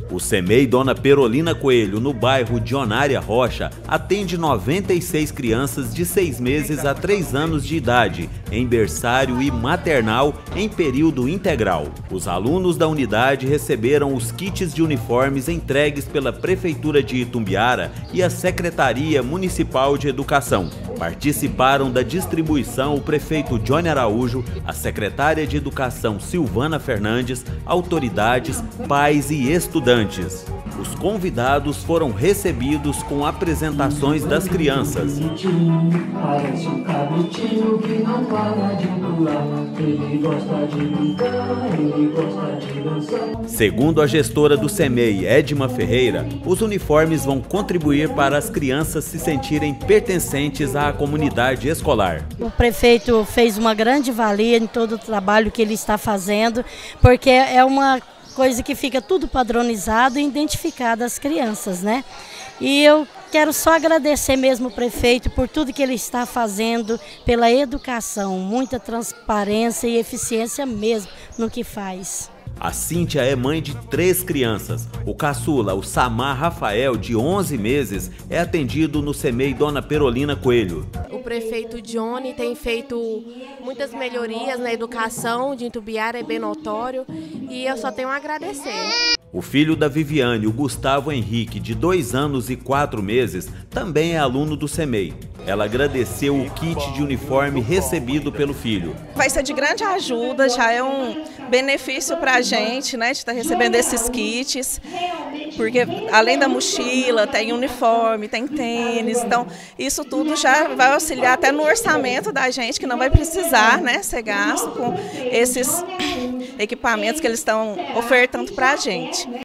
O CEMEI Dona Perolina Coelho, no bairro Dionária Rocha, atende 96 crianças de 6 meses a 3 anos de idade, em berçário e maternal em período integral. Os alunos da unidade receberam os kits de uniformes entregues pela Prefeitura de Itumbiara e a Secretaria Municipal de Educação. Participaram da distribuição o prefeito Johnny Araújo, a secretária de Educação Silvana Fernandes, autoridades, pais e estudantes. Os convidados foram recebidos com apresentações das crianças. Segundo a gestora do CEMEI, Edma Ferreira, os uniformes vão contribuir para as crianças se sentirem pertencentes à comunidade escolar. O prefeito fez uma grande valia em todo o trabalho que ele está fazendo, porque é uma coisa que fica tudo padronizado e identificado às crianças, né? E eu quero só agradecer mesmo o prefeito por tudo que ele está fazendo pela educação, muita transparência e eficiência mesmo no que faz. A Cíntia é mãe de 3 crianças. O caçula, o Samar Rafael, de 11 meses, é atendido no CEMEI Dona Perolina Coelho. O prefeito Johnny tem feito muitas melhorias na educação de Itumbiara, é bem notório, e eu só tenho a agradecer. O filho da Viviane, o Gustavo Henrique, de 2 anos e 4 meses, também é aluno do CEMEI. Ela agradeceu o kit de uniforme recebido pelo filho. Vai ser de grande ajuda, já é um benefício para a gente, né, de estar recebendo esses kits, porque além da mochila, tem uniforme, tem tênis, então isso tudo já vai auxiliar até no orçamento da gente, que não vai precisar, né, ser gasto com esses equipamentos que eles estão ofertando para a gente.